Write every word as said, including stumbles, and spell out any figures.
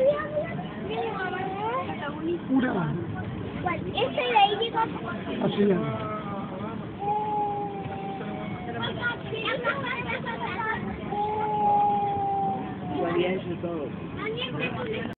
Una. Este de ahí digo. Así es. Igual y eso todo.